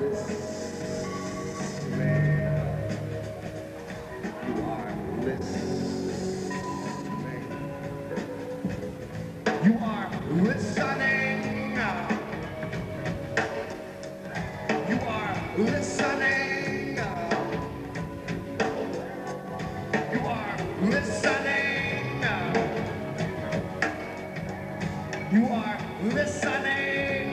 You are listening. You are listening. You are listening. You are listening.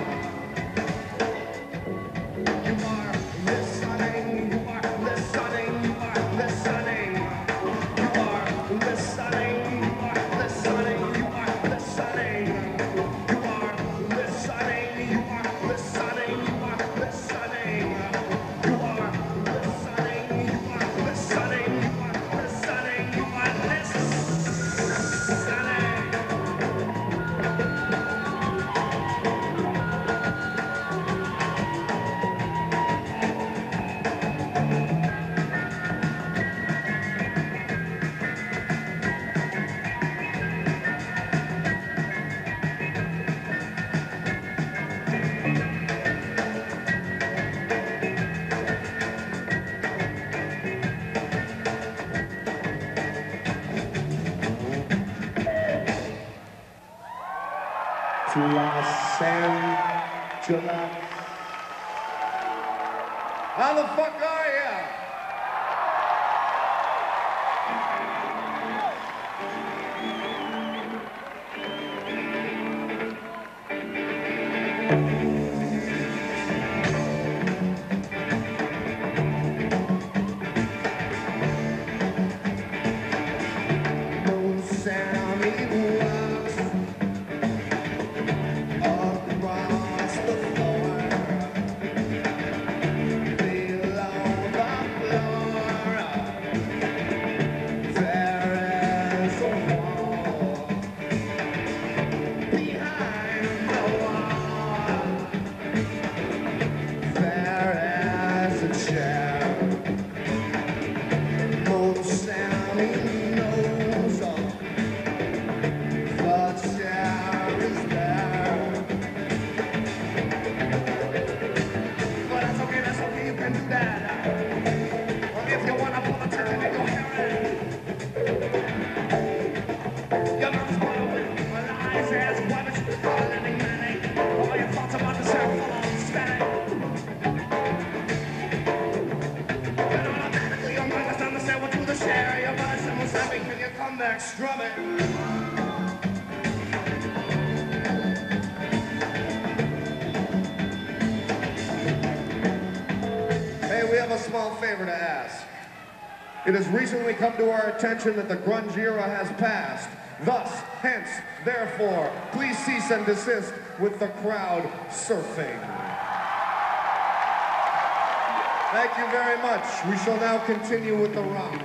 You are listening. You are listening. You are listening. You are listening. You are listening. You are listening. You are listening. You are listening. You are listening. You are listening. You are listening. You are listening. You are to Los Angeles. How the fuck are ya? Strumming. Hey, we have a small favor to ask. It has recently come to our attention that the grunge era has passed. Thus, hence, therefore, please cease and desist with the crowd surfing. Thank you very much. We shall now continue with the rock.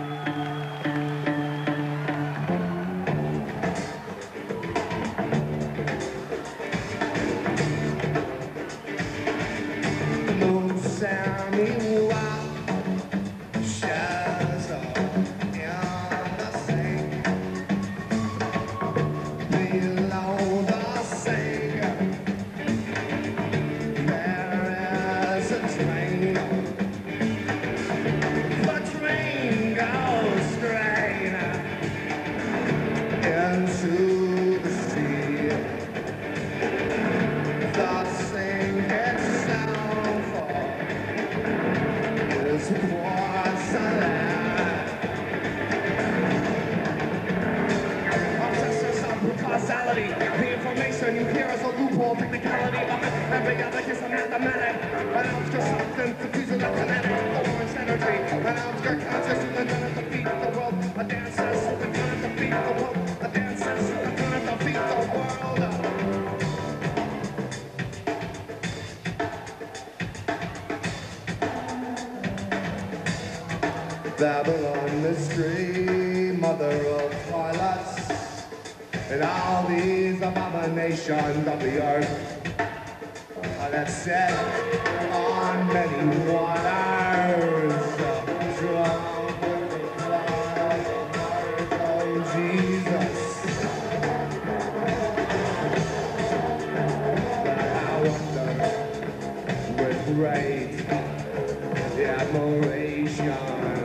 The information you hear is a loophole, technicality of it. Every other kiss a mathematic. An ounce just something confusing like kinetic. Orange energy. An ounce got conscious in the gun at the beat of the world. A dancer, something fun at the beat of the world. A dancer, something fun at the beat of the world. Babylon mystery, mother of harlots, and all these abominations of the earth that set on many waters, drunk with the blood of Jesus. But I wonder with great admiration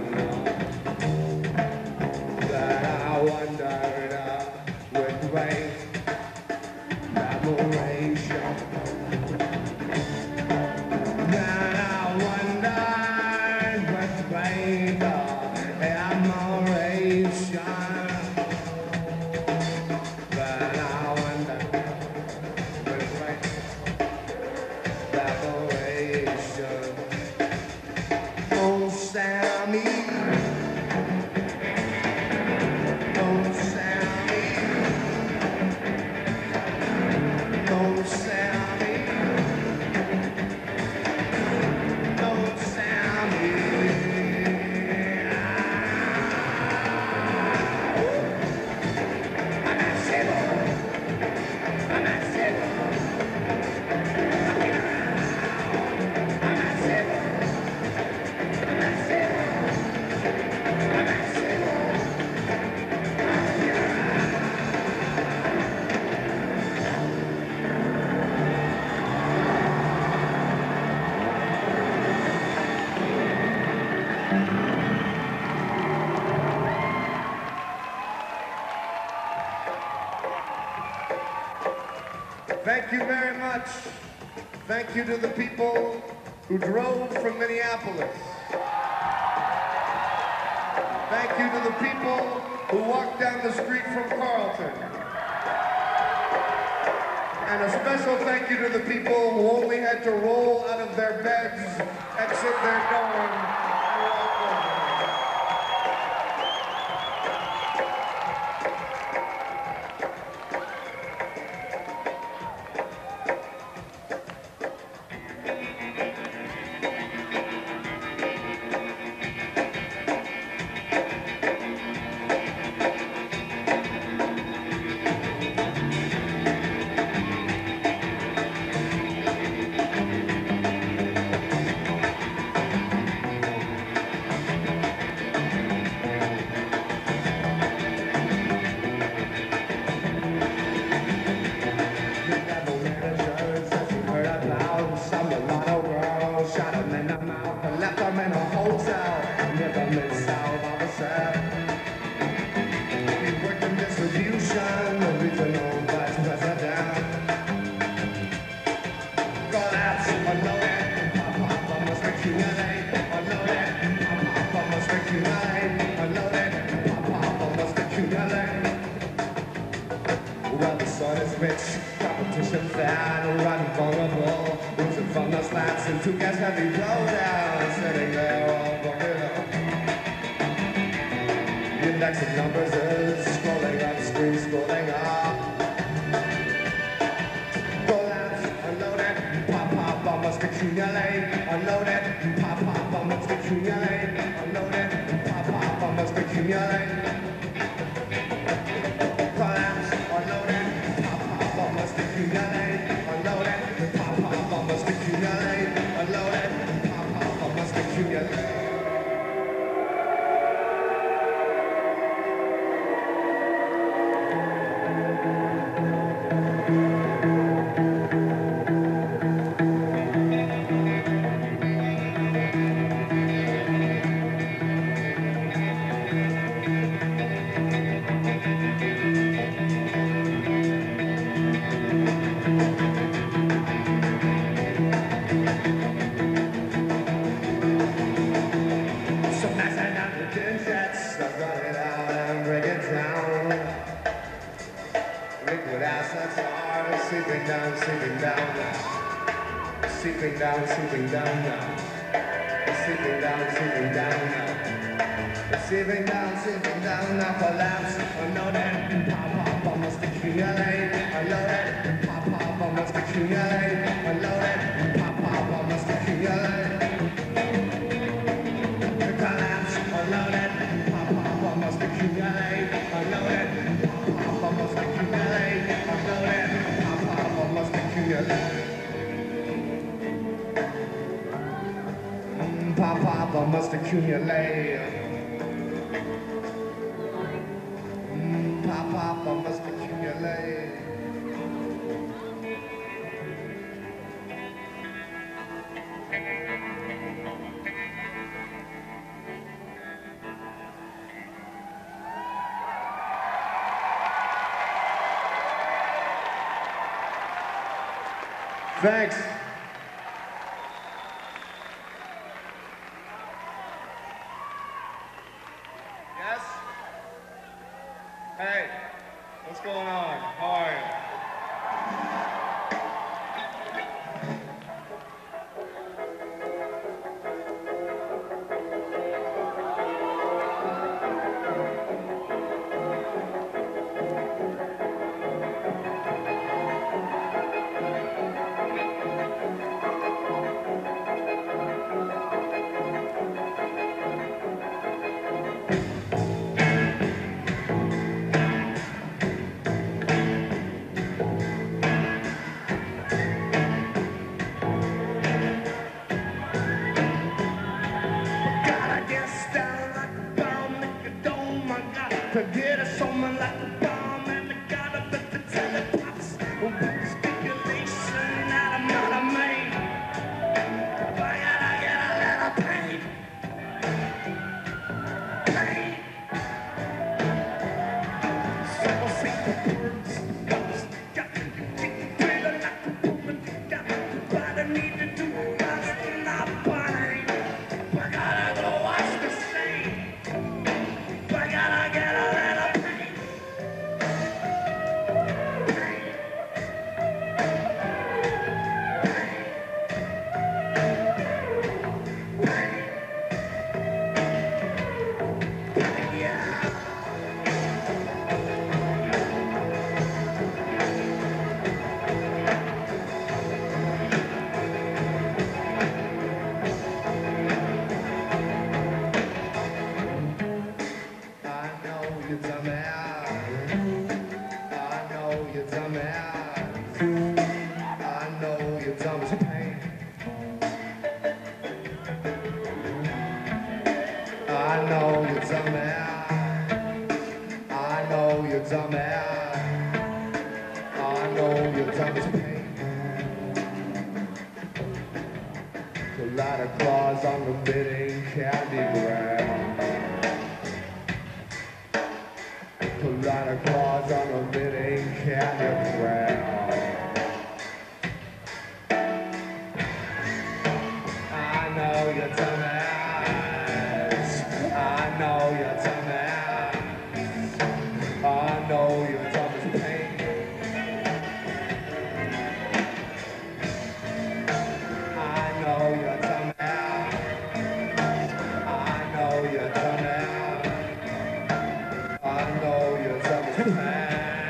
that I wondered with great admiration that I wondered with great admiration that I wondered with great admiration. Oh, Sammy, oh, Sammy, oh, Sammy, oh, Sammy. I'm a civil, I'm a civil, I'm a civil, I'm a civil, I'm a civil. Thank you very much. Thank you to the people who drove from Minneapolis. Thank you to the people who walked down the street from Carlton. And a special thank you to the people who only had to roll out of their beds, exit their dorm, and walk over. Some mulatto girl shot him in the mouth and left him in a hotel. Never missed out on the set. He worked in distribution, the regional vice president. Collapse, unloaded, pop-pop, must accumulate. Unloaded, pop-pop, must accumulate. Unloaded, pop-pop, must accumulate. Well, the sun is rich, competition fat, running vulnerable, losing from the slats and 2 gas heavy blowdown, sitting there all broken up. The index of numbers is scrolling up, screen scrolling up. Collapse, unloaded, pop-pop, must accumulate. Unloaded, pop-pop, must accumulate. Unloaded, pop-pop, must accumulate. Collapse, unloaded, pop-pop, must accumulate. Unloaded, pop-pop, must accumulate. Unloaded, pop-pop, must accumulate. Sleeping down, sleeping down now. Sleeping down, sleeping down now. Sleeping down, sleeping down now. Sleeping down, sleeping down now. Collapse, unloaded, pop-pop, must accumulate. Unloaded, pop-pop, must accumulate. Unloaded, pop-pop, must accumulate. Collapse, unloaded, pop-pop, must accumulate. Unloaded, pop-pop, must accumulate. Unloaded, pop-pop, must accumulate. Pop-pop, must accumulate. Pop-pop, must accumulate. Thanks. Yes? Hey, what's going on? How are you? Gotta get down like a bomb, make a dome. I got to get a someone like a bomb, and I gotta bet the telepops. Speculation that I'm not a man. I gotta get a little pain. Pain. So I see the birds. Got to get the thriller like a woman. Got what I need to do. I'm not buying. I gotta go watch the scene. I gotta get a little pain. Yeah. I know you're dumbass. I know you're dumbass. I know you're dumb as pain. I know you're dumbass. I know you're dumbass. I know you're dumb as pain. A lot of claws on the bidding candy ground. A lot of claws on the bidding candy ground. I know you're dumbass. I know you're dumbass. I know you're dumb as pain. I know you're dumbass. I know you're dumbass. I know you're dumb as pain.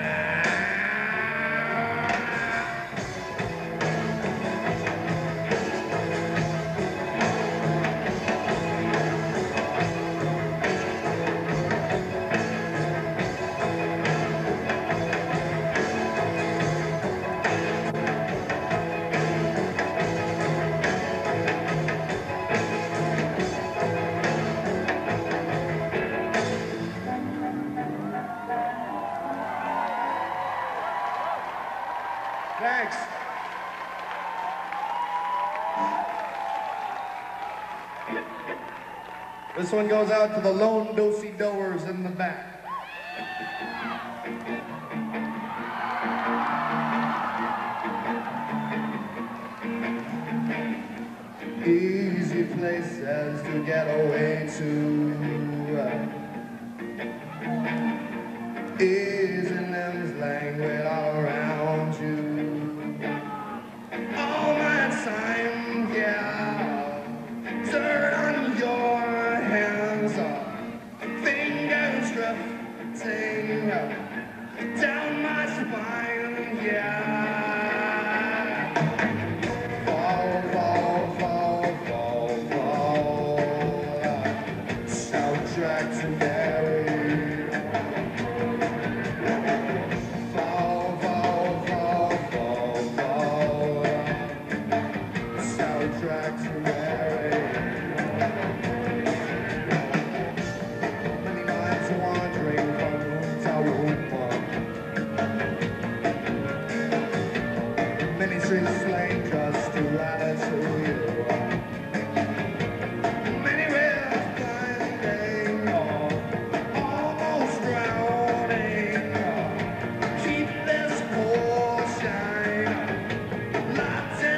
Thanks. This one goes out to the lone do-si-doers in the back. Easy places to get away to. Easy limbs languid all around you. All my time, yeah. Dirt on your hands, fingers drifting down my spine, yeah. Fall, fall, fall, fall, fall. Soundtrack to Mary. Fall, fall, fall, fall, fall. Soundtrack to Mary. Many minds wandering from room to room. Many streets slain just to add to you. Many rivers blinding, almost drowning. Keep this poor shine locked in.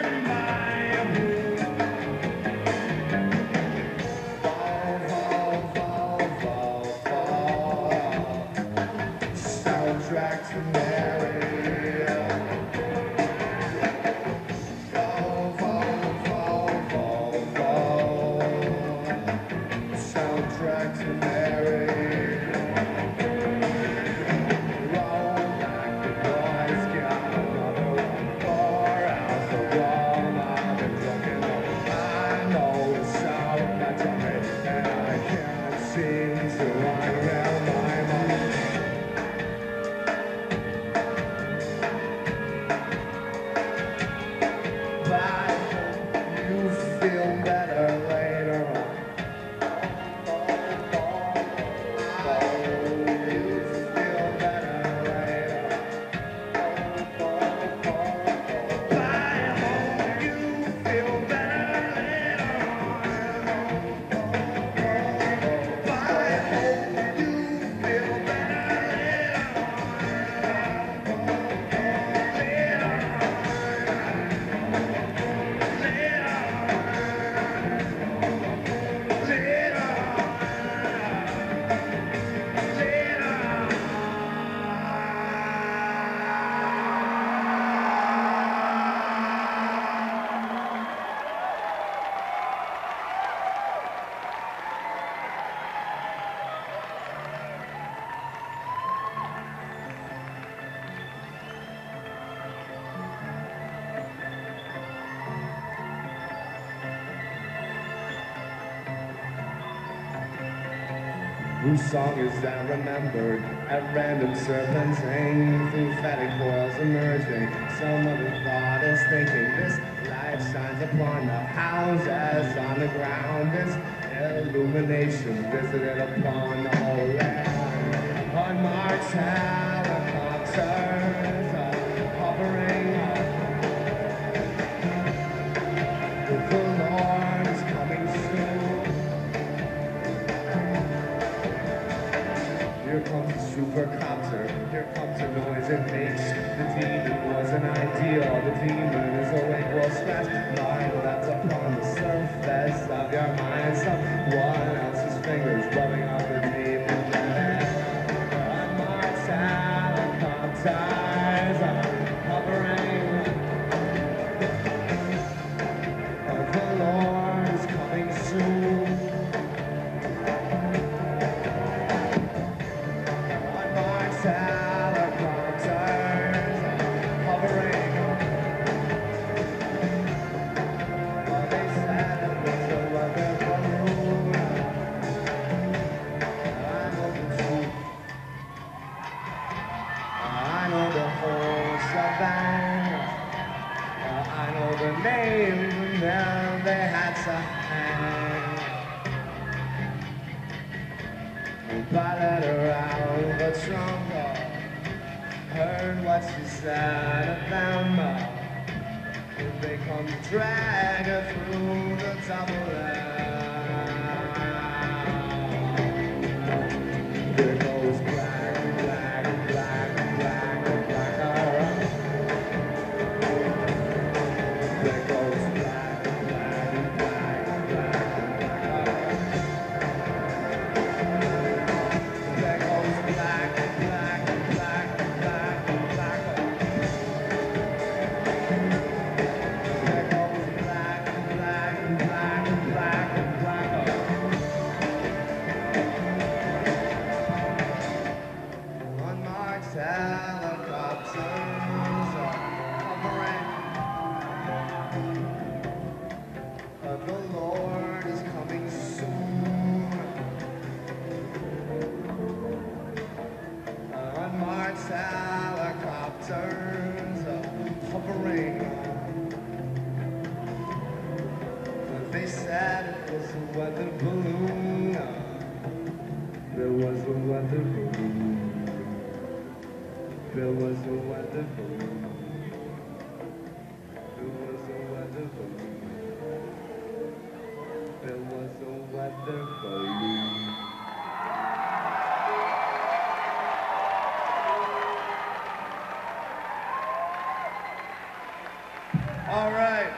whose song is then remembered at random serpenting through fatty coils emerging. Some other thought is thinking this light shines upon the houses on the ground. This illumination visited upon the whole land. Unmarked helicopters hovering. The Lord is coming soon. Here comes the supercopter. Here comes the noise it makes. The demon was an ideal. The demon is awake. Will scratch line that's upon the surface of your mind. Someone else's fingers rubbing on the demon. Unmarked helicopters hovering. The Lord is coming soon. Unmarked helicopters hovering. They said it was a weather balloon. I know the truth. I know the whole shebang. I know the names and then they had to hang. By that around the trunk, heard what she said of them. They come to drag her through the double line. There goes black, black, black, black, black. There goes black, black, black, black, black. There goes black, black, black, black, black. There goes black, black, black, black, black. Unmarked helicopters hovering. The Lord is coming soon. Unmarked helicopters hovering. They said it was a weather balloon. There was a weather balloon. There was a weather balloon. There was a weather balloon. There was a weather balloon. All right.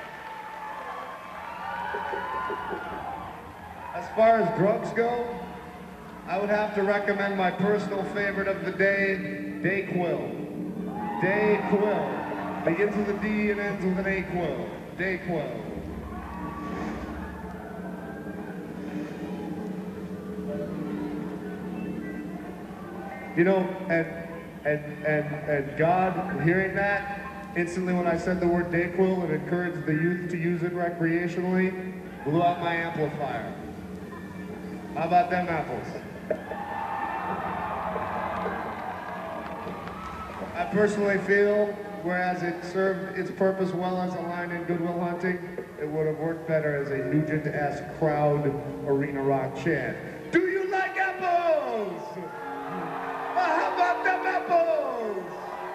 As far as drugs go, I would have to recommend my personal favorite of the day, Dayquil. Dayquil. Begins with a D and ends with an Aquil. Dayquil. You know, and God, hearing that, instantly when I said the word Dayquil and encouraged the youth to use it recreationally, blew out my amplifier. How about them apples? I personally feel, whereas it served its purpose well as a line in Good Will Hunting, it would have worked better as a Nugent-esque crowd arena rock chant. Do you like apples? How about them apples?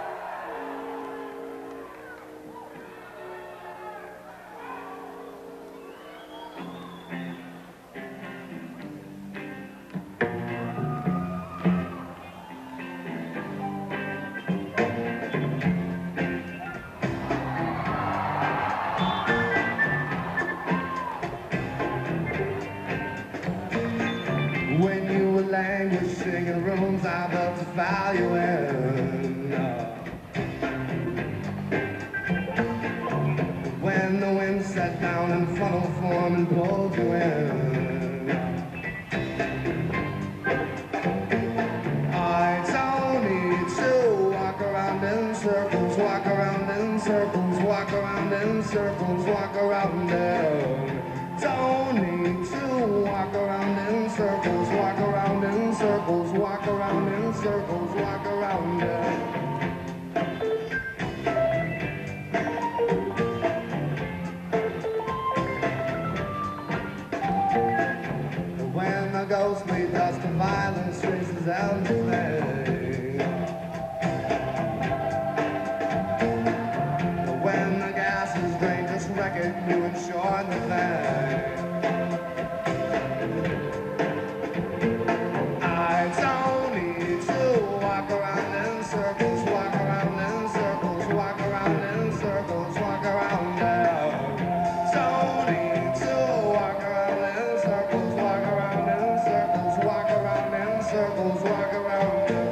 When you were languishing in rooms I built to file you in. When the wind sat down in funnel form and pulled you in. I don't need to walk around in circles, walk around in circles, walk around in circles, walk around in Don't need to walk around in circles, walk around in circles, walk around in circles, walk around it. When the ghostly dust of violence races out the flame, when the gas is drained, just wreck it, you ensure the flame. I don't need to walk around in circles, walk around in circles, walk around in circles, walk around there. Don't need to walk around in circles, walk around in circles, walk around in circles, walk around there.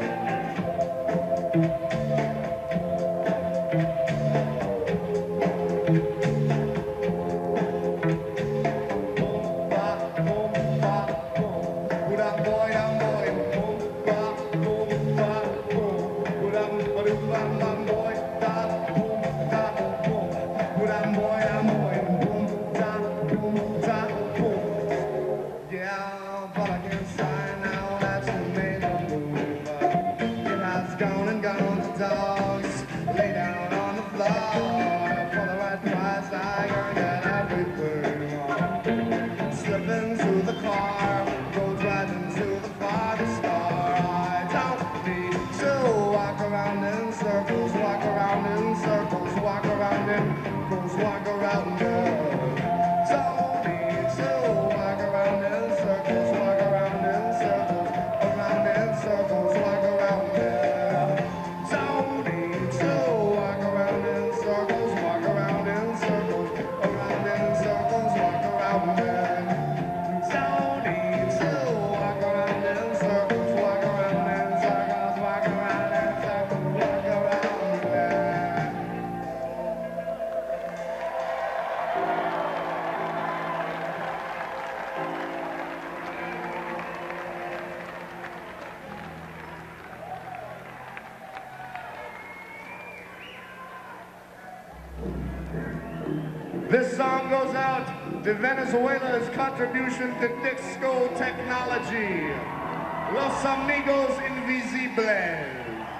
Yeah, but I can't sign now that you made the move. It has gone and gone to dogs. Lay down on the floor for the right price. I gonna get everything. Slipping through the car, go driving to the farthest star. I don't need to walk around in circles, walk around in circles, walk around in circles, walk around in. Don't need to walk around in circles, walk around in circles, around in circles, walk around in. Don't need to walk around in circles, walk around in circles, around in circles, walk around in. Don't need to walk around in circles, walk around in circles, walk around in circles, walk around in. This song goes out to Venezuela's contribution to disco technology. Los Amigos Invisibles.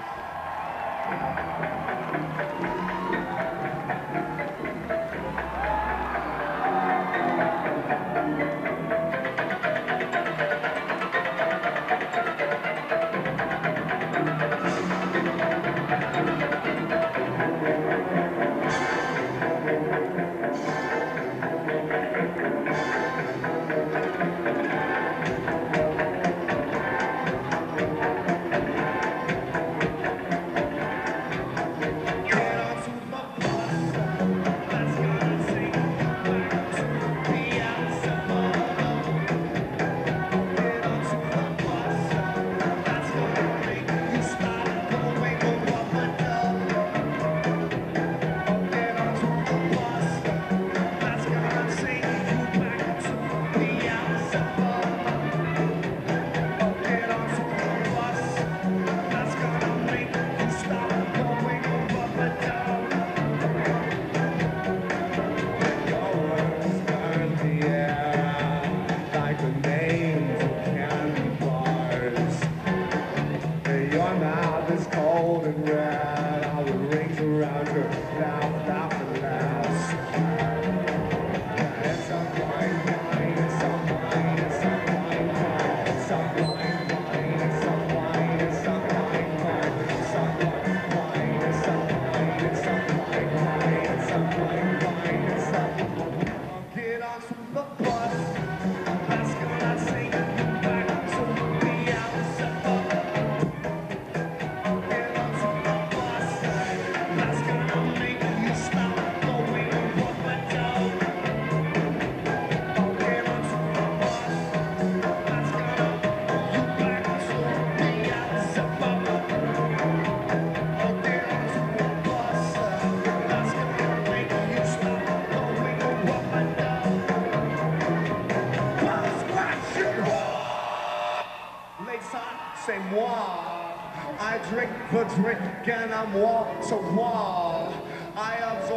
C'est moi. I drink the drink and I'm wall to wall. I absorb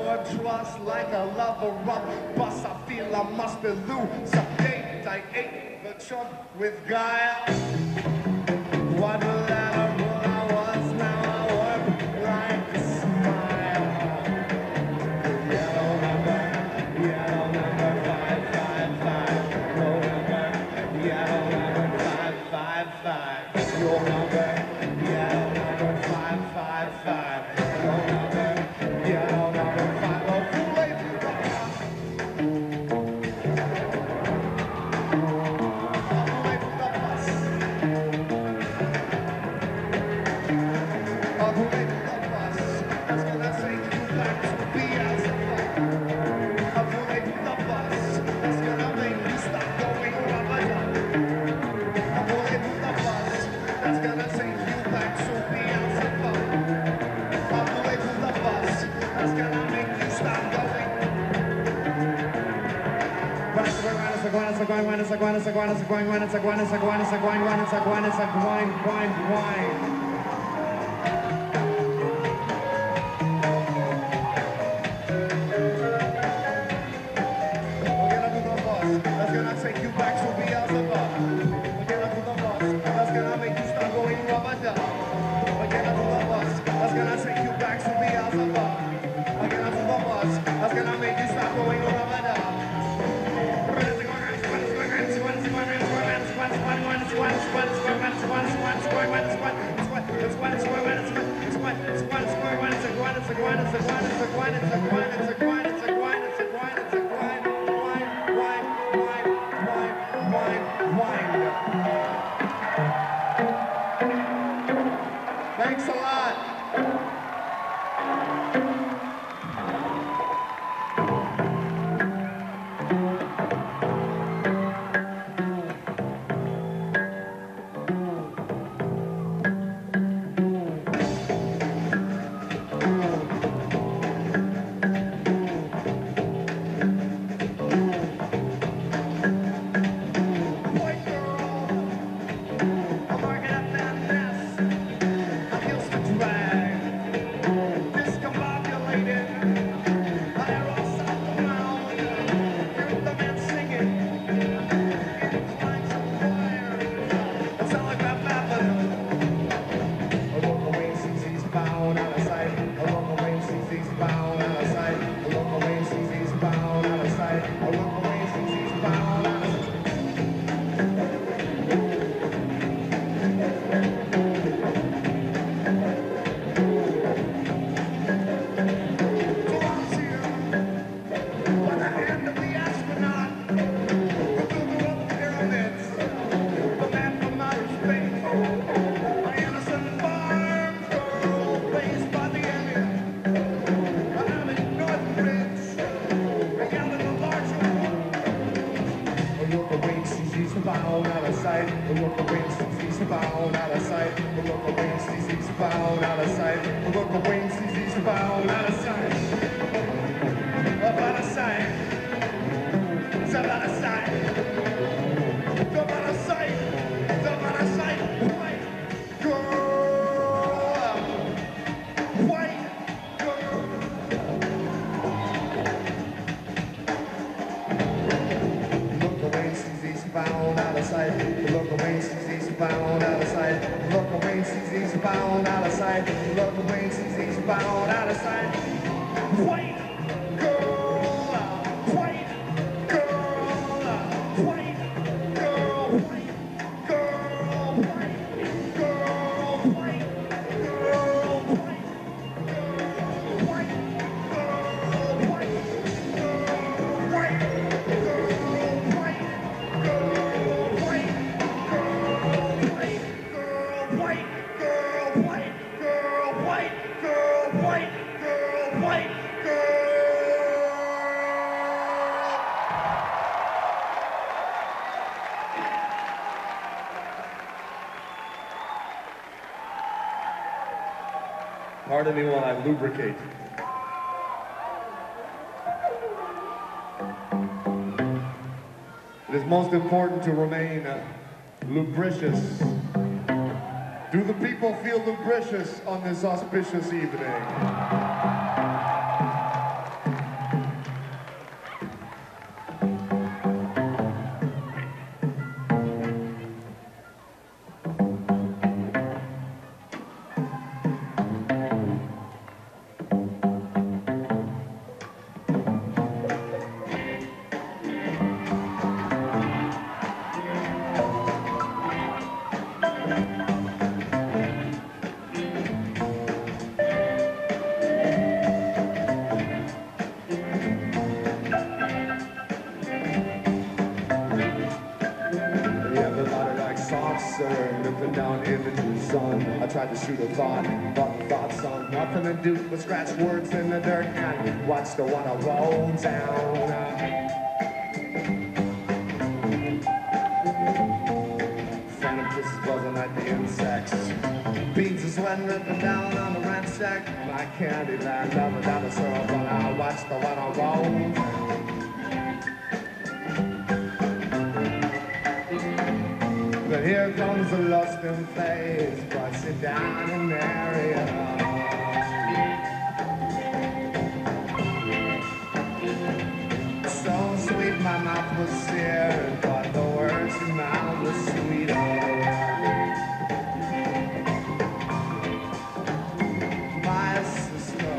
or trust like a lover of bus. I feel I must be loose. I ate the chunk with guile. What a letter I was, now I work like a smile. Yellow number 555. Yellow number 555. Your number, yellow number 555. Your number, yellow number 5. Oh, too late for Thanks a lot. Pardon me while I lubricate. It is most important to remain lubricious. Do the people feel lubricious on this auspicious evening? tried to shoot a thought, but the thought song nothing to do but scratch words in the dirt and watch the water roll down. Phantom kisses buzzing like the insects. Beans of sweat ripping down on the ransack. My candy land loving down the syrup while I watch the water roll down. But here comes the lost in phase, brushing down an area. So sweet my mouth was seared, but the words in mouth was sweeter. My sister,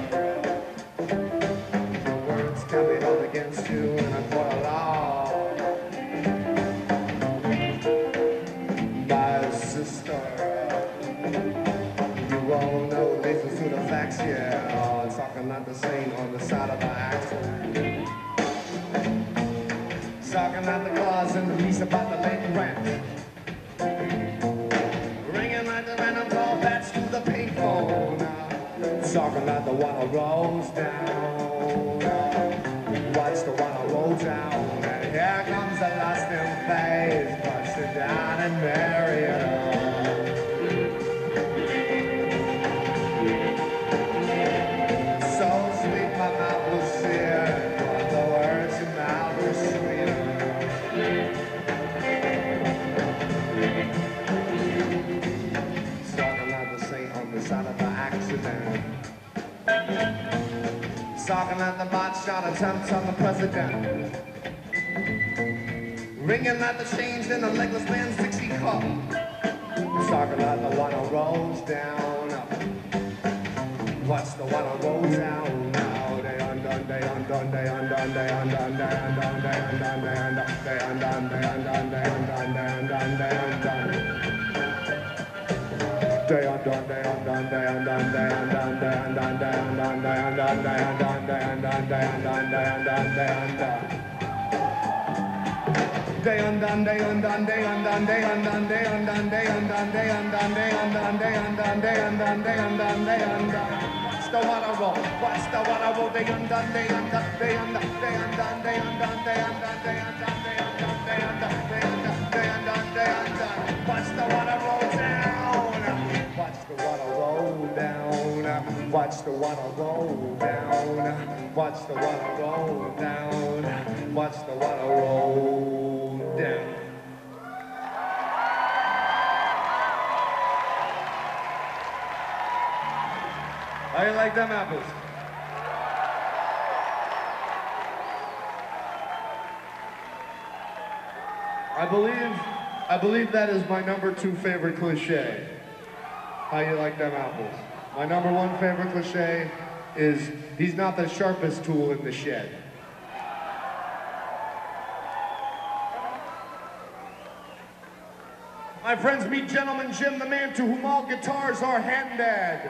the words can be held against you in a court of law. Yeah, talking like the scene on the side of the accident. Talking like the clause in the lease about the late rent. Ringing like the random call bats to the payphone. Talking like the water rolls down. Watch the water roll down. And here comes the lost in phase, pushing down in Marietta. Talking at the bot shot attempts on the president. Ringing at the change in the legless man's Dixie cup. Talking at the water rolls down. Watch the water roll down now. They undone, they undone, they undone, they undone, they undone, they undone, they undone, they undone, they undone, they undone, they undone, they undone. They undone, they undone, they undone, they undone, they undone, they undone, they undone, they undone, they undone, they undone, they undone, they undone. They undone, they undone, they undone, they undone, they undone, they undone, they undone, they undone, they undone, they undone, they undone, they undone. Watch the water roll, watch the water roll. They undone, they undone, they undone, they undone, they undone, they undone, they undone, they undone, they undone, they undone, they undone, they undone. Watch the water roll down. Watch the water roll down. Watch the water roll down. Watch the water roll down. Watch the water roll down. How you like them apples? I believe that is my #2 favorite cliche. How you like them apples? My #1 favorite cliche is, he's not the sharpest tool in the shed. My friends, meet Gentleman Jim, the man to whom all guitars are handed.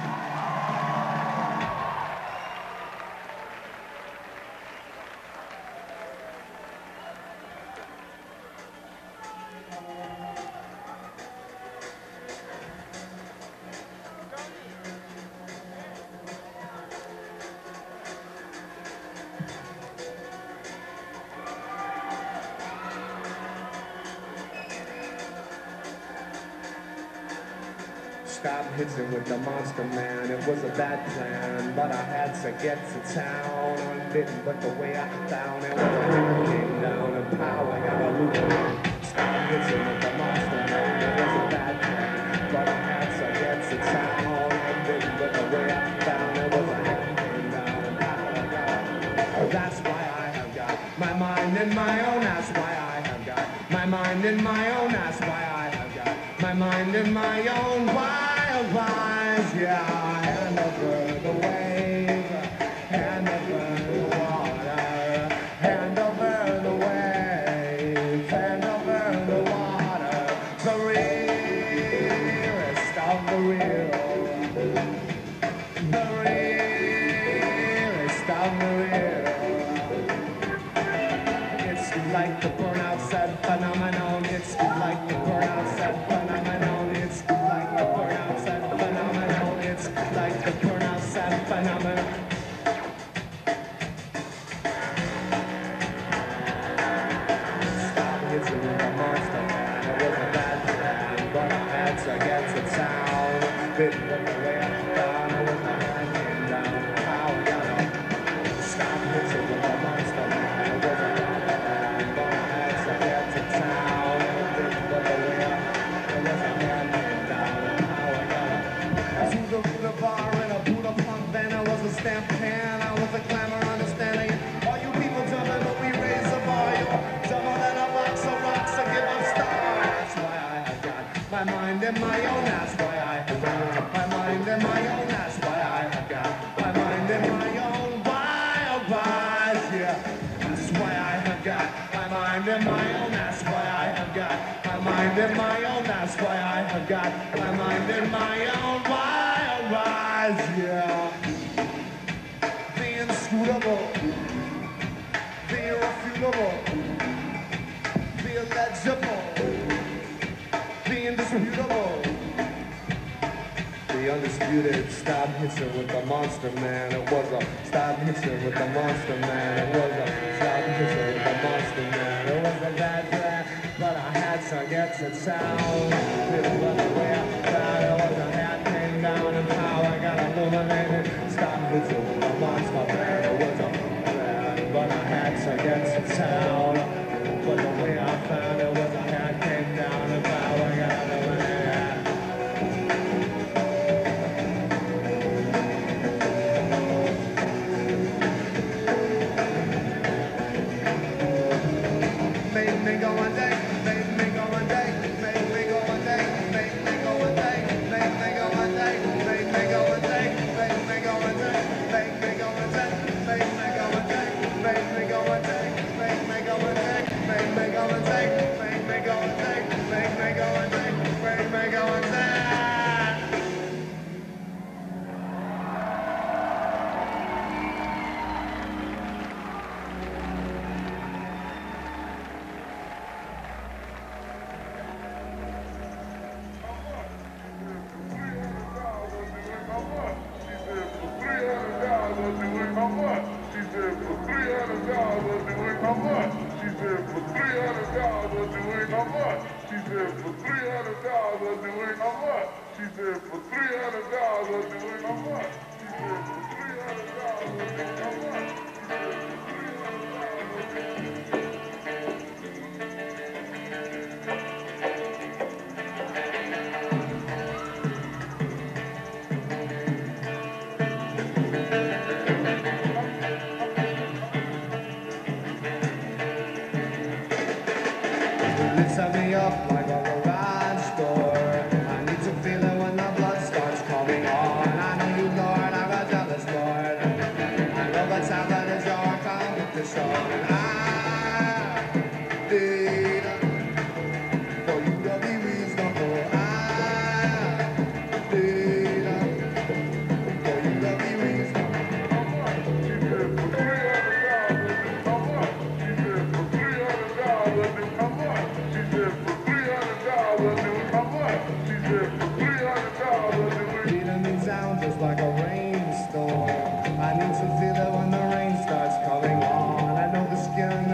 Stop hitting with the monster man, it was a bad plan, but I had to get to town, unbidden, but the way I found it, when the hammer came down and power got a loop. Stop hitting with the monster man, it was a bad plan, but I had to get to town, unbidden, but the way I found it, was a hammer came down and power got a loop. That's why I have got my mind in my own, that's why I have got my mind in my own, that's why I have got my mind in my own. Wild vines, yeah, hand over the wave, hand over the water, hand over the wave, hand over the water, the realest of the real, the realest of the real. It's like the burnout set phenomenon, it's like the burnout set phenomenon, it's like the burnout set in my own, that's why I have got my mind in my own, that's why I have got my mind in my own wild wise, yeah. That's why I have got my mind in my own, that's why I have got my mind in my own, that's why I have got my mind in my own wild wise, yeah. The inscrutable, the irrefutable, the illegible, the indisputable, the undisputed. Stop hitching with the monster man. It was a stop hitching with the monster man. It was a stop hitching with the monster man. It was a bad track, but I had to get to town. It was the way I thought. It was a hat came down and power got illuminated. Stop hitching with the monster man. It was a bad, but I had to get to town. But the way I found it was a hat came down and power got illuminated. Make me go one day, make me go one day, make me go one day, make me go one day, make me go one day, make me go one day, make me go one day, make me go one day, make me go one day, make me go one day, make me go one day, make me go one day, make me go one day, make me go one day, make me go one day. Set me up like a garage door. I need to feel it when the blood starts coming on. I know you, Lord, I'm a jealous Lord. I know the talent is your competition. And I need for you to be reasonable. I need for you to be reasonable. Beating me down just like a rainstorm. I need to feel it when the rain starts coming on. I know the skin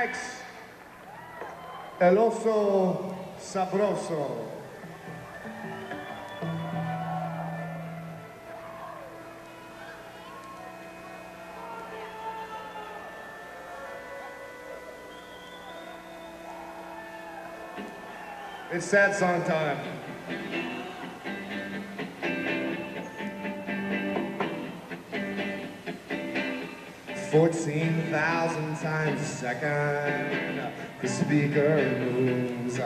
Max, El Oso Sabroso. It's sad song time. 14,000 times a second, the speaker moves.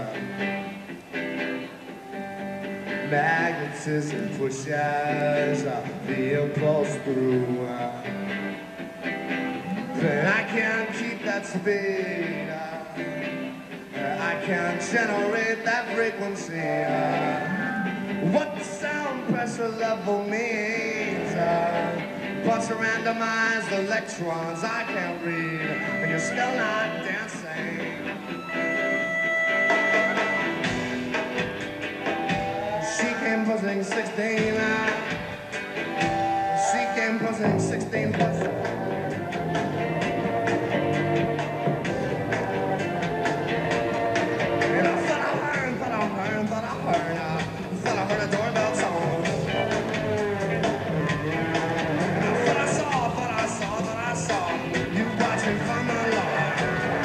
Magnetism pushes the impulse through. But I can't keep that speed. I can't generate that frequency. What the sound pressure level means. Bunch of randomized electrons I can't read, and you're still not dancing. She came pushing 16. She came pushing 16 plus. And I thought I heard a doorbell tone. You watching from the lawn.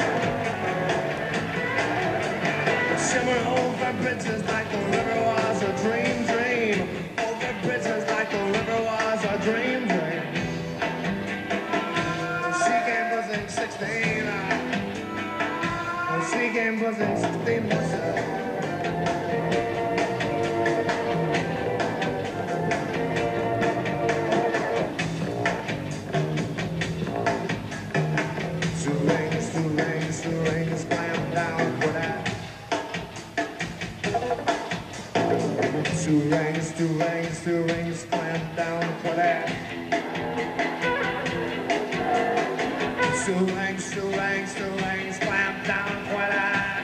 Shimmer over bridges like the river was a dream. Over bridges like the river was a dream. She came pushing 16. She came pushing 16 myself. Two rings, climb down for that. Two rings, climb down for that. Two rings, climb down for that.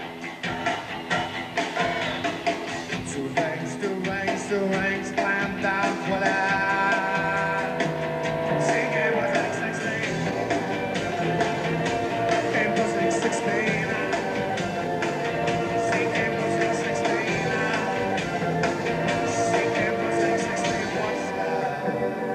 Two rings, climb down for that. She came pushing 16. Came pushing 16. She came pushing 16. She came pushing 16. What's that?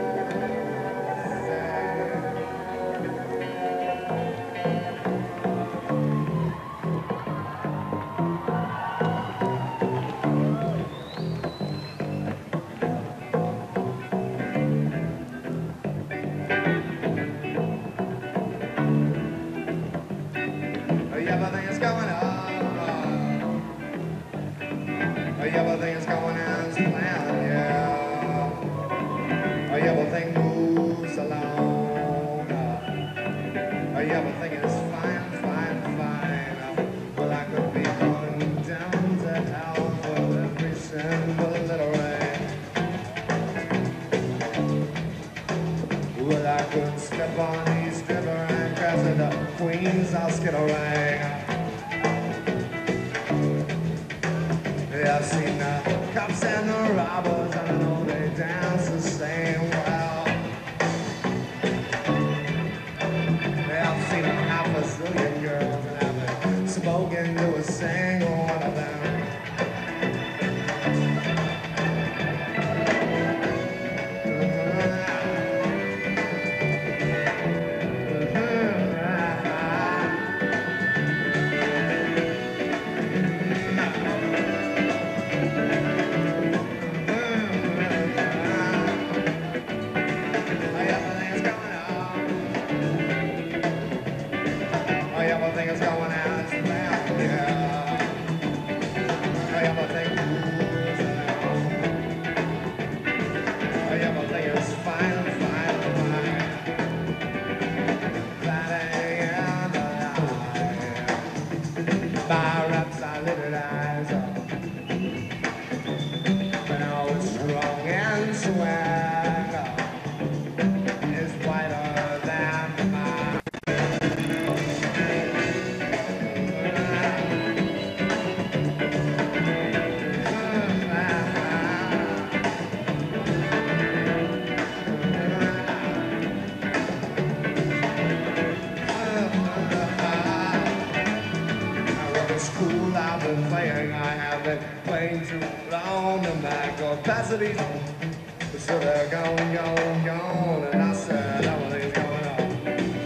Everything's going on. Everything's going as planned, yeah. Everything moves along. Everything is fine. Well, I could be going down to hell for every single little rain. Well, I could step on East River and crash into Queens, I'll skid a ring. Yeah, I've seen the cops and the robbers, and I know they dance the same well. Yeah, I've seen half a zillion girls, and I've been spoken to a single one of them. taking too long to my capacity. So they're gone, gone, gone, and I said everything's going on.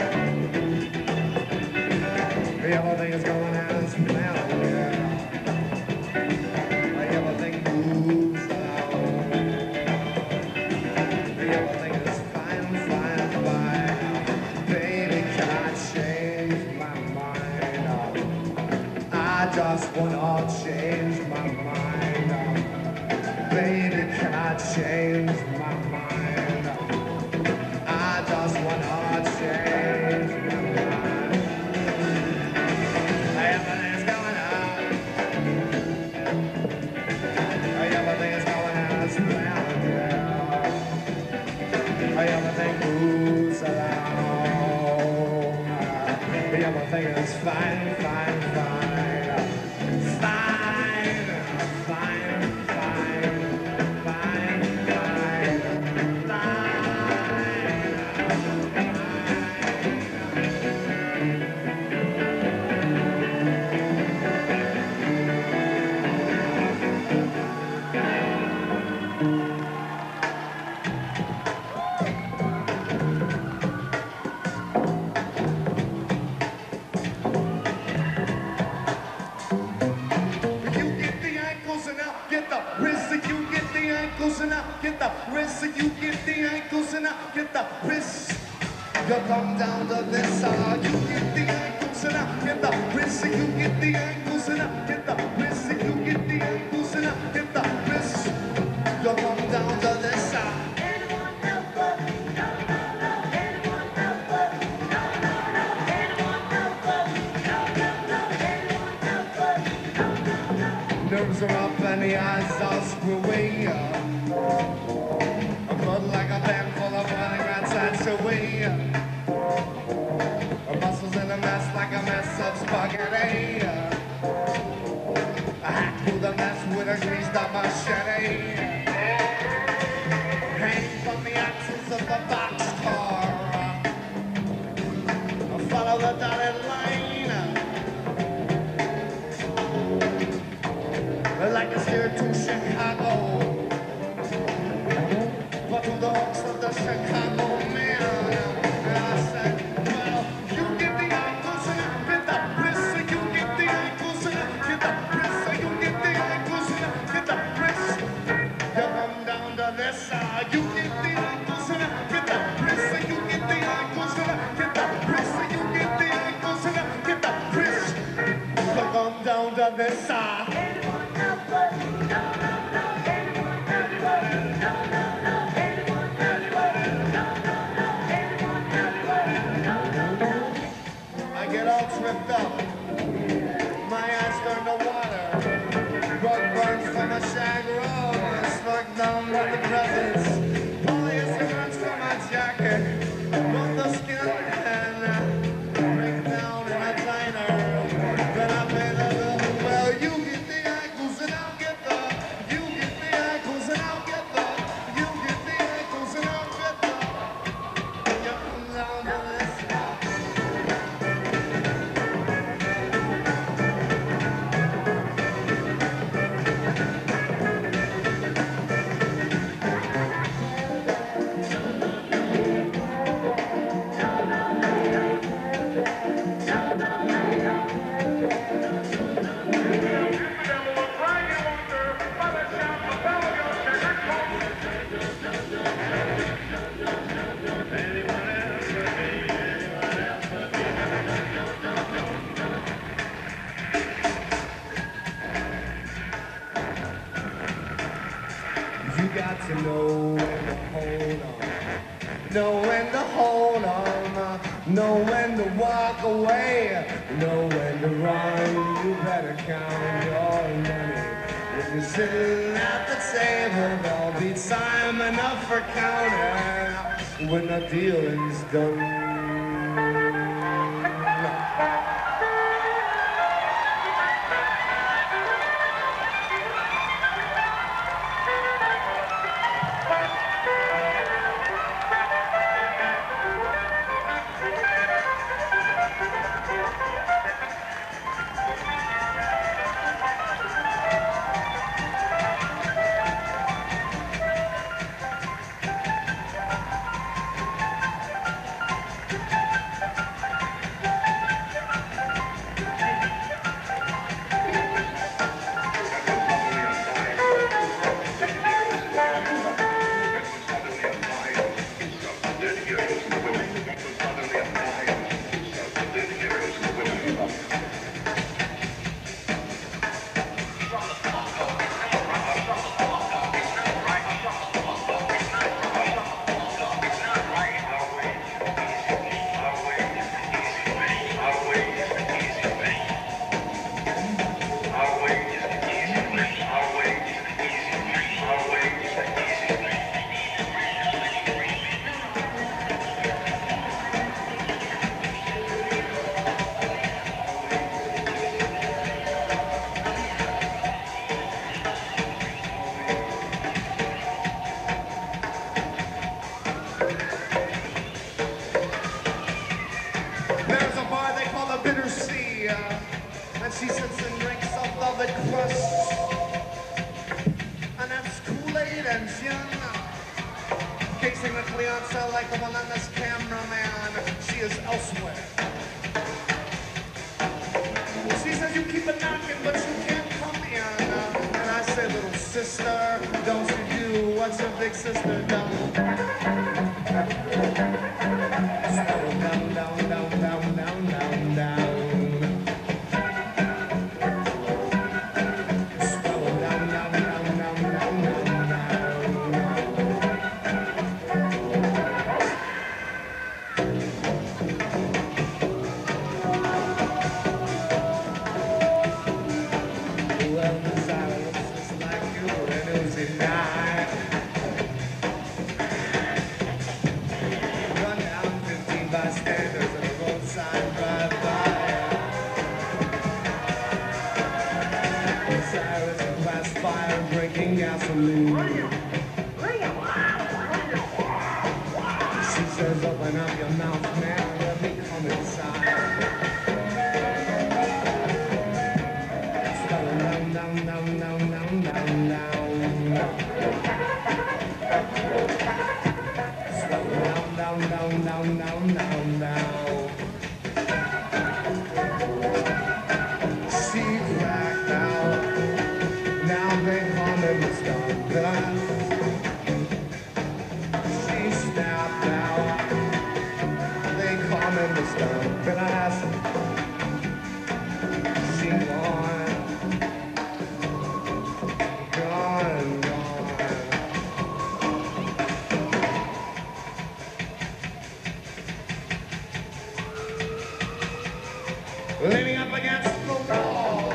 Everything is going as planned, yeah. Everything moves along. Everything is fine, fine, fine. Baby, can I change my mind? I just wanna change my mind. Baby, can I change my mind? I just wanna change my mind. Everything's going on. Everything's going as planned, yeah. Everything moves along. Everything is fine, fine, fine. Fine, fine, fine, fine, fine, You get the ankles and I'll get the wrists. You get the ankles and I'll get the wrists. You get the ankles and I'll get the wrists. You come down to this side. You get the ankles and I'll get the wrists. You get the ankles and I'll get the wrists. You get the ankles and I'll get the wrists. You come down to this side. Nerves are up and the eyes are screwy. I'm blood like a bag full of running rats that's away. Muscles in a mess like a mess of spaghetti. I hack through the mess with a greased up machete. Hang from the axles of the boxcar. I follow the dotted line. Like it's here to Chicago, but to the hooks of the Chicago man. And I said, well, you get the ankles and I get the wrists. You get the ankles and I get the wrists. You get the ankles and I get the wrists. You come down to this side. You get the ankles and I get the wrists. You get the ankles and I get the wrists. You get the ankles and I get the wrists. You come down to this side. I get all tripped up. My eyes turn to water. Rug burns from a shag robe. I slug down with the presents. Polyester burns from my jacket. Both the skin and break down in a diner. Then I pay the bill. Well, you get the ankles and I'll get the. You get the ankles and I'll get the. You get the ankles and I'll get the. You come down to this. You got to know when to hold on, know when to hold on, know when to walk away, know when to run. You better count your money. If you're sitting at the table, there'll be time enough for counting when the dealing's done. She sits and drinks a velvet crust, and that's Kool-Aid and gin. Casing the fiance like the one on this cameraman. She is elsewhere. She says you keep a knocking, but you can't come in. And I say, little sister, don't you do what your big sister done? Down, down, down, down, down, down, down. Gasoline. She says, open up your mouth, man, let me come inside. Down, down, down, down, down, down, down. Down, down, down, down, down, down, down. She cracked out. Now they call me Mr. Glass. She snapped out. They call me Mr. Glass. She gone. Gone, gone. Leaning up against the wall.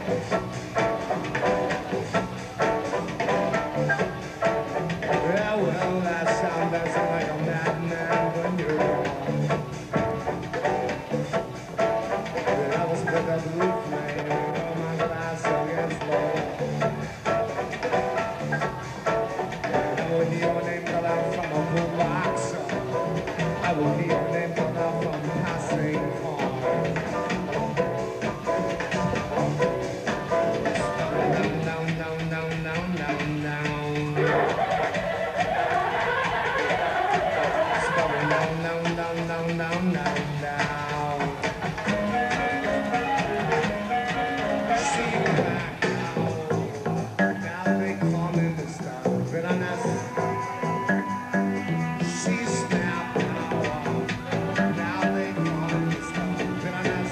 Dancing like a madman when you're gone. I was with a blue flame on my glass against the wall. I would hear your name call out from a boombox. I would hear your name call out from passing cars. Down, down, down, down, down, down. Down, down, down. She back out. Now they call me Mr. Villainous. She snapped out. Now they call me Mr. Villainous.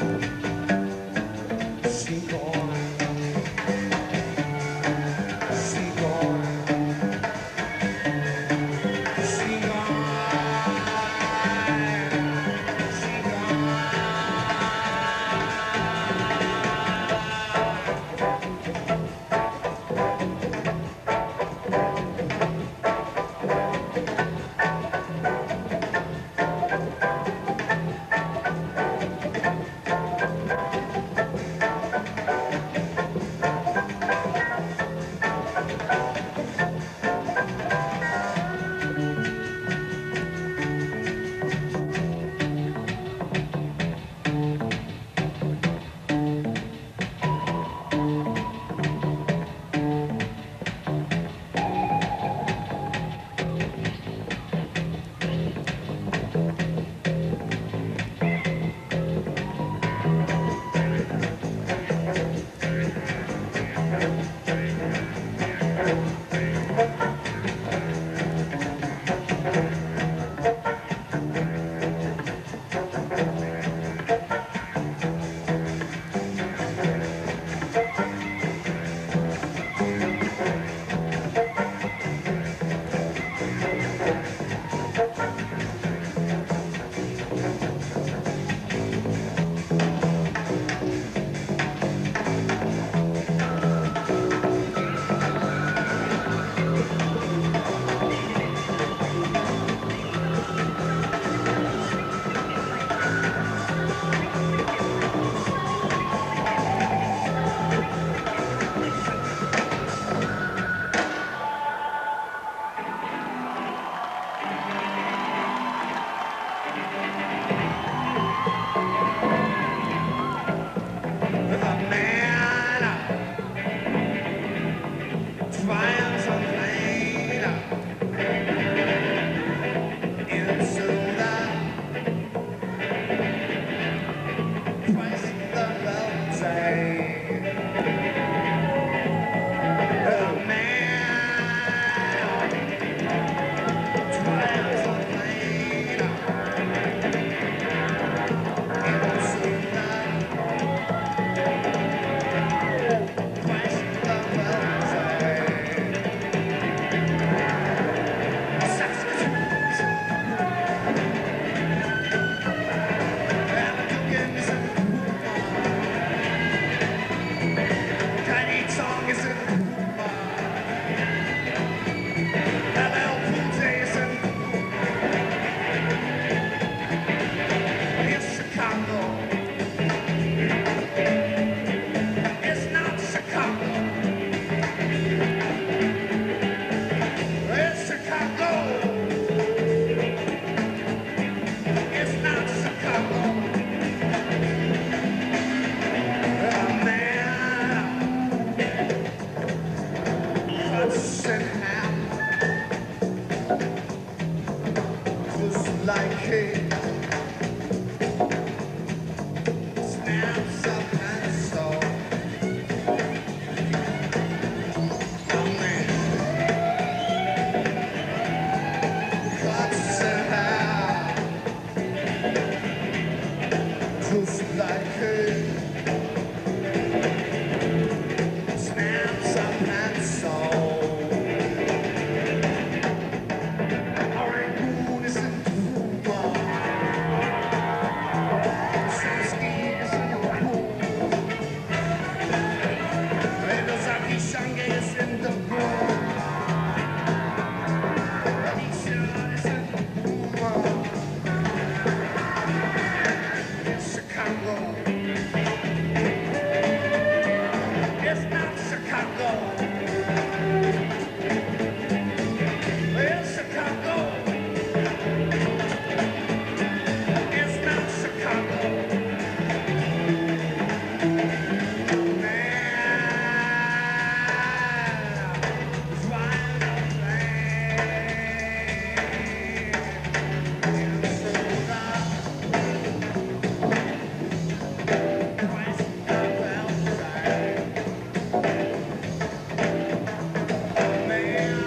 She gone. She gone. She gone. just like it. Snaps up and soul. Orangoon is in Puma. Samsky is in the pool. Nozaki Shange is in the pool. Anisha is in the Puma. Chicago. It's not Chicago. It's Chicago. It's not Chicago. Man is riding a plane. Twice the outside. Man.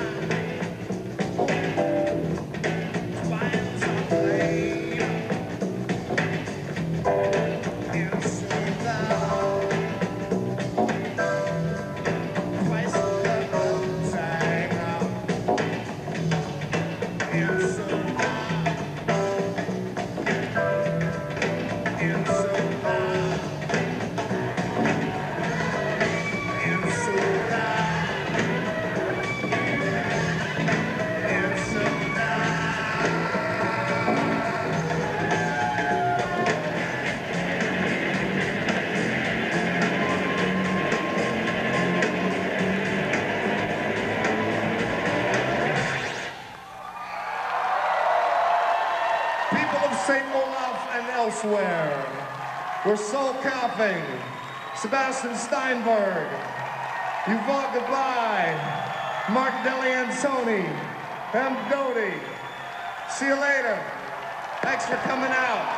People of St. Olaf and elsewhere, we're Soul Coughing, Sebastian Steinberg, Yuval Goodbye, Mark Deliantoni, M. Doty. See you later. Thanks for coming out.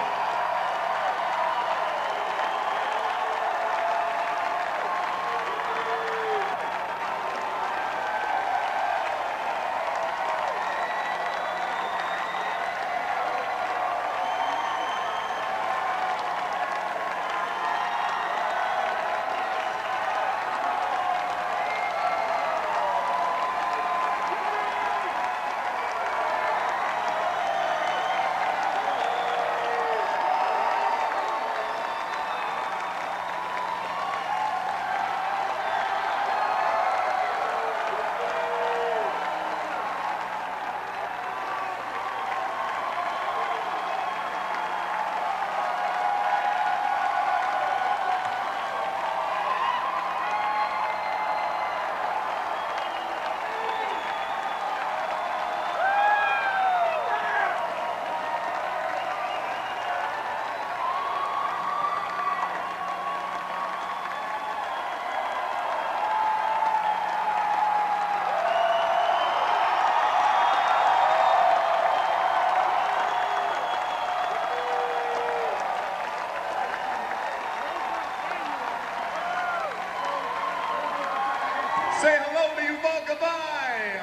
Say hello to Yuval Goodbye.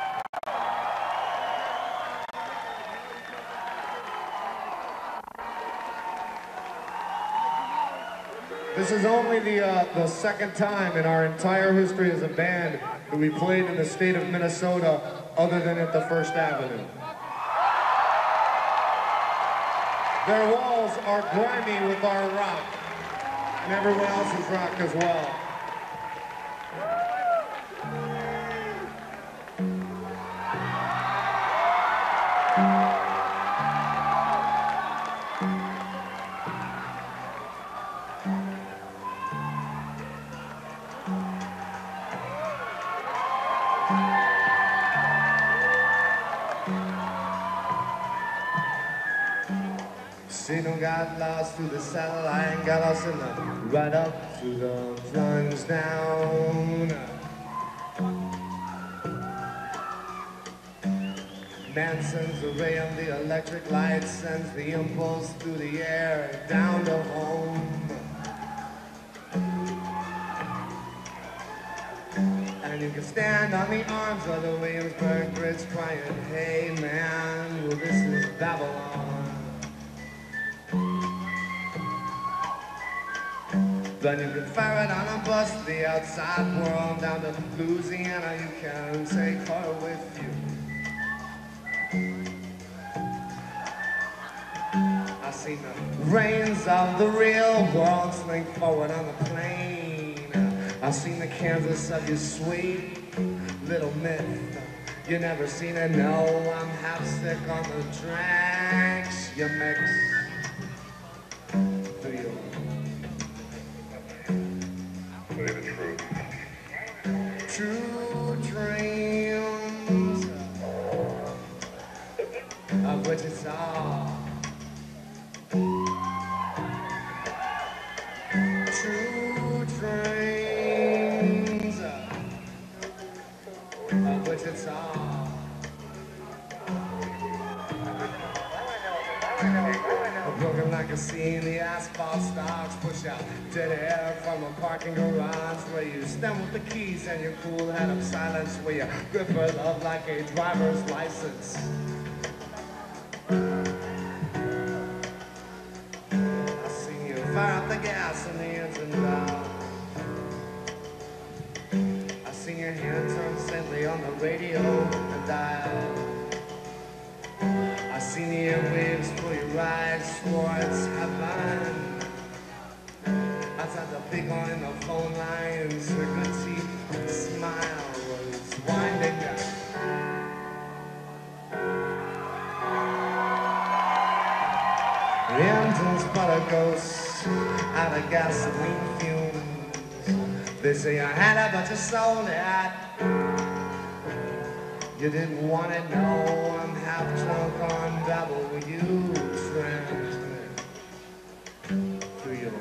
This is only the second time in our entire history as a band that we played in the state of Minnesota other than at the First Avenue. Their walls are grimy with our rock, and everyone else's rock as well. Signal got lost through the satellite, got lost in the right up to the plunge down. Man sends a ray of the electric light, sends the impulse through the air down to home. And you can stand on the arms of the Williamsburg Bridge crying, hey man, well this is Babylon. Then you can fire it on a bus to the outside world. Down to Louisiana you can take her with you. I've seen the reins of the real world slink forward on the plane. I've seen the Kansas of your sweet little myth. You never seen it, no, I'm half sick on the drinks you mix. Do you? Say the truth. True dreams of which it's all. True dreams of which it's all. Broken like a sea in the asphalt stocks, push out dead air from a parking garage where you stand with the keys and your cool head of silence, where you grip for love like a driver's license. I seen you fire up the gas in the engine valve. I seen your hand turn gently on the radio and dial. I seen the airwaves pull you right towards heaven. I thought the big one in the phone lines, her good teeth, smile was winding up. The engine's but a ghost out of gasoline fumes. They say I had it, but you sold it. You didn't want to know I'm half drunk on W transmit to your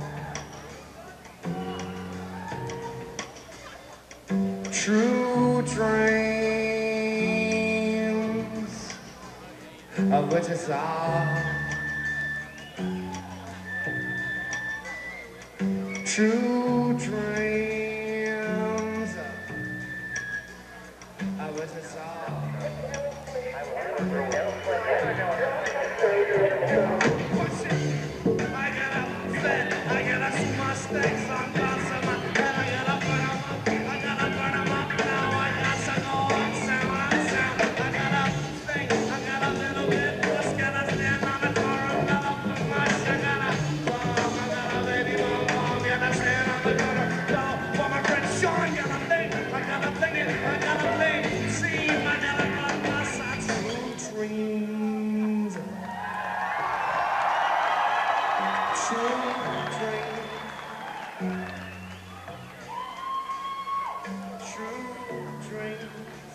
true dreams of which it's all. True dreams of which it's all. Push it. I gotta fit. I gotta see my mistakes on glass in my head. I gotta burn them up. I gotta burn them up now. I got to go on sound. I gotta think. I got a little bit push. Gotta stand on the corner. Gotta put my shit. Gotta bomb. I got a baby bomb. Gotta stand on the corner. Go for my friend Sean. Gotta think. I gotta think it. I gotta think. See. I gotta cut my side. True dreams. True dreams. True dreams.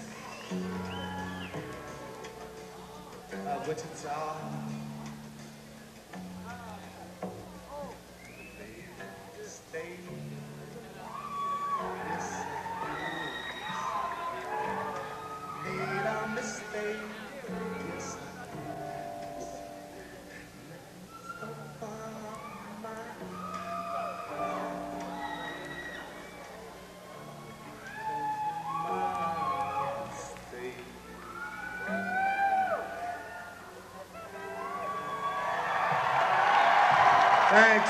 Of which it's all. Stay. Yes. Made a mistake. Yes. So far my mistake. Thanks.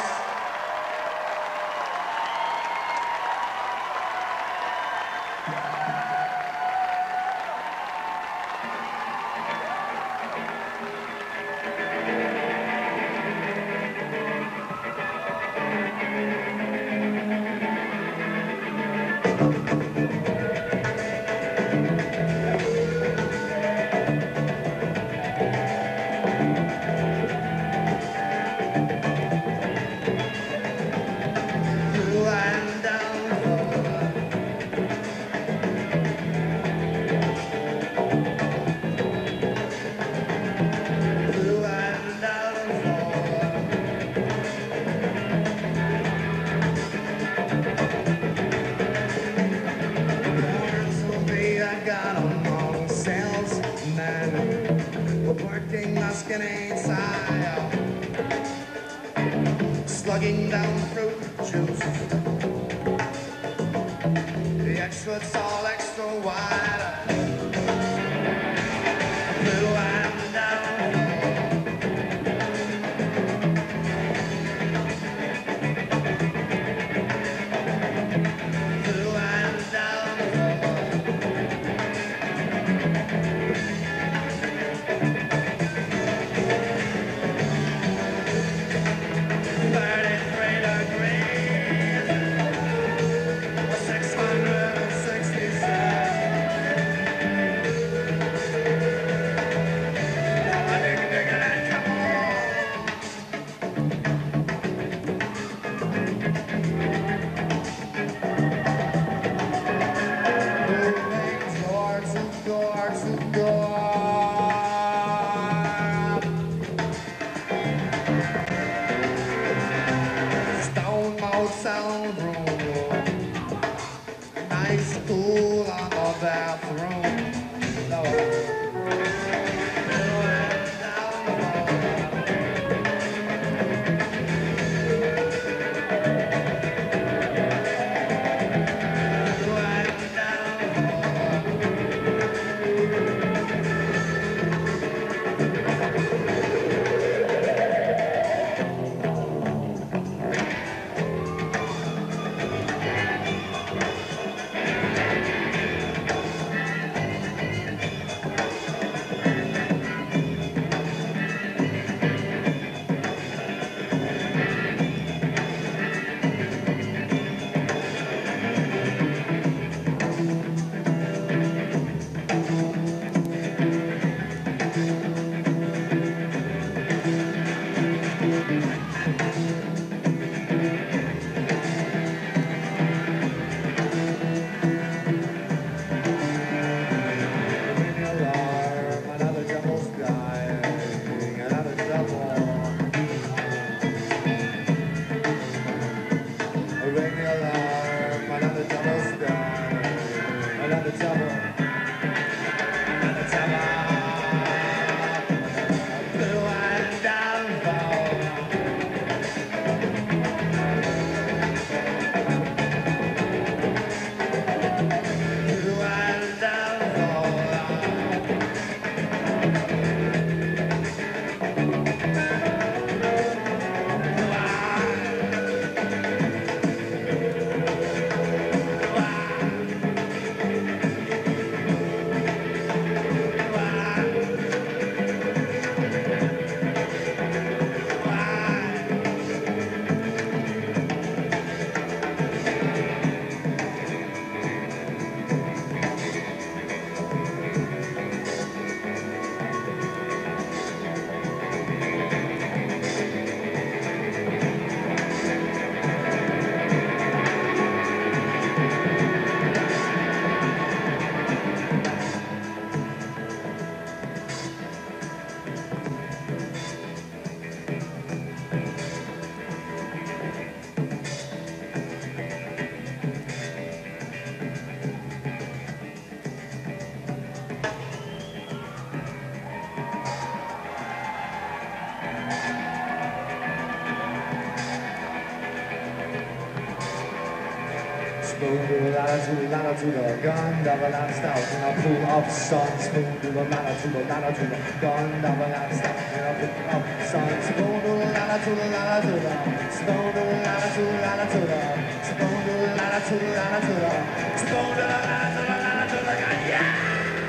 Slugging down fruit juice. The extra's all extra wide. Blue and down. sound room. Nice cool on the bathroom. Spoon to the ladder to the gun, double and stout in a pool of sun. Spoon to the ladder to the gun, double and stout in a pool of sun. Spoon to the ladder to the spoon to the ladder to the spoon to the ladder to the spoon to the ladder to the gun, yeah!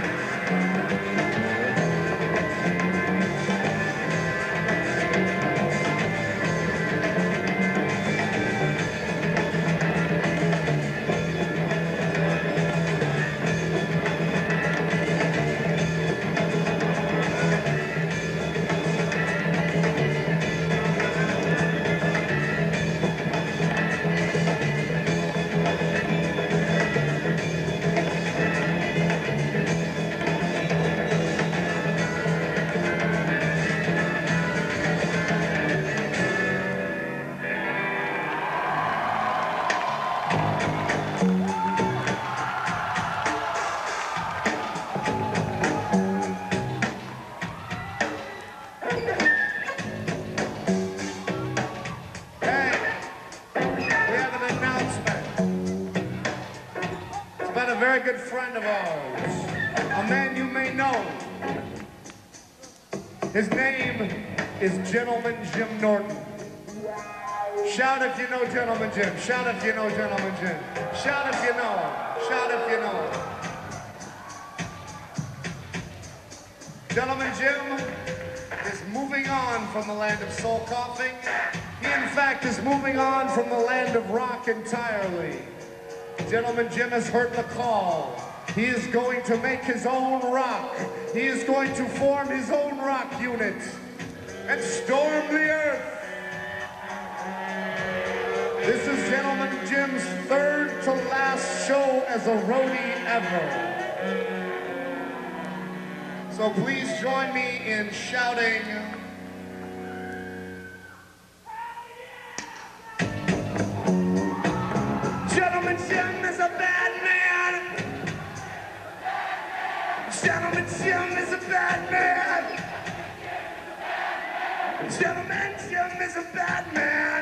A very good friend of ours, a man you may know. His name is Gentleman Jim Norton. Shout if you know Gentleman Jim. Shout if you know Gentleman Jim. Shout if you know him. Shout if you know him. Gentleman Jim is moving on from the land of soul coughing. He, in fact, is moving on from the land of rock entirely. Gentleman Jim has heard the call. He is going to make his own rock. He is going to form his own rock unit and storm the earth. This is Gentleman Jim's third to last show as a roadie ever. So please join me in shouting. Gentlemen, Jim is a bad man.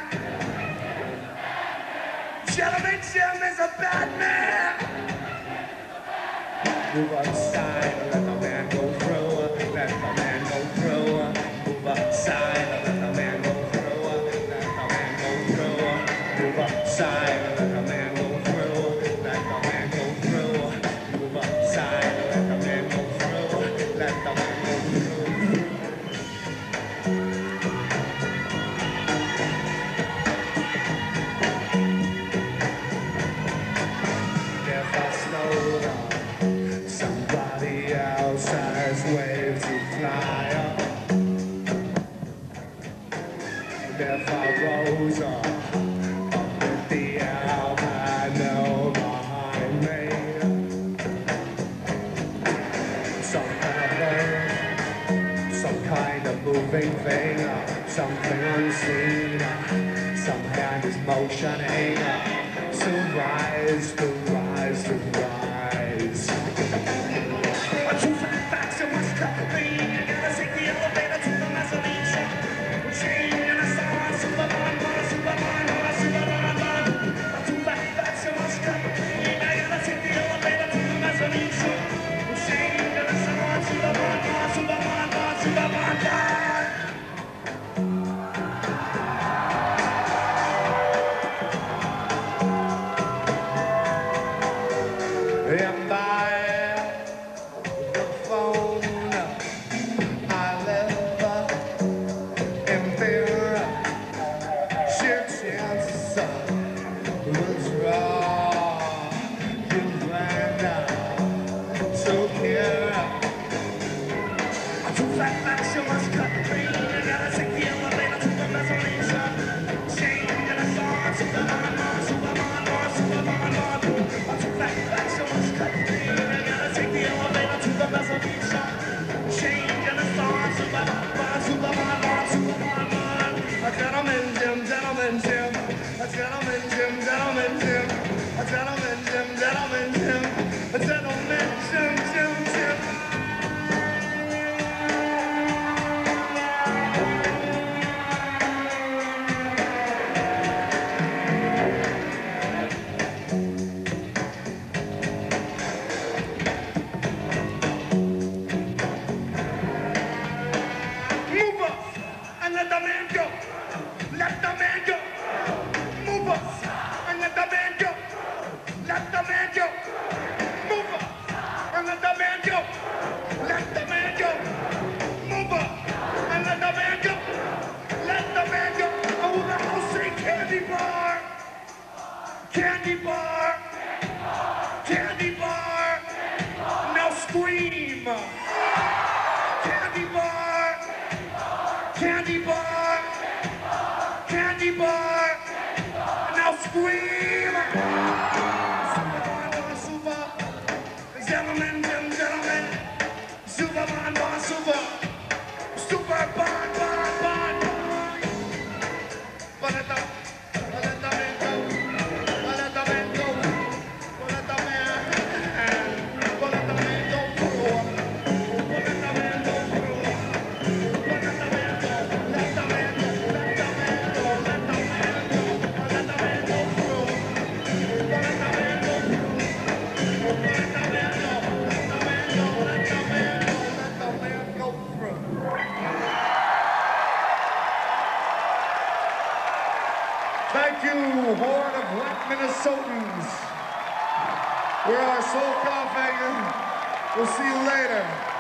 Gentlemen, Jim is a bad man. Move aside, let the man go through. Let the man go through. Move aside, let the man go through. Let the man go through. Move aside, let the man go through. Let the man go through. Move aside, let the man go through. Let the man go through. If I slowed up, somebody else has ways to fly up. And if I rose up with the albino behind me, some kind of bird, some kind of moving thing, something unseen, some hand is motioning to rise, to rise, to rise. Too fat facts, you must cut the beam. You gotta take the elevator to the mezzanine shop. Change in a star, Superman, Superman, Superman. Too fat facts, you must cut the beam. You gotta take the elevator to the mezzanine shop. Change in a star, Superman, Superman, Superman. And by the phone, I live in fear. Sheer chances was wrong. You went to care. Too fat facts, you must cut the beam. You gotta take the elevator to the mezzanine shop. Change in a star, Superman, Superman, Superman. Too fat facts, you must cut the beam. You gotta take the elevator to the mezzanine shop. Change in a star, Superman, Superman, Superman. A gentleman, Jim, gentleman, Jim. A gentleman, Jim, gentleman, Jim. A gentleman, Jim, gentleman, Jim. A gentleman, Jim, Jim, Jim. Move us and let the man go. Let the man go. Move us and let the man go. Let the man go. Move us and let the man go. Let the man go. Move us and let the man go. Let the man go. Oh, the house say candy bar. Candy bar. Candy bar. Now scream. Candy bar. Candy bar. Candy bar. Now scream. Superman, super. Gentlemen, gentlemen. Superman, super. Super, bon, bon, bon. But let the man go. Let the man go. Let the man go through. Let the man go through. Let the man go. Let the man go. Let the man go. Let the man go. Let the man go through. Let the man go through. Let the man go. Let the man go. Let the man go. Let the man go through. Thank you, horde of wet Minnesotans. We're our soul coughing. We'll see you later.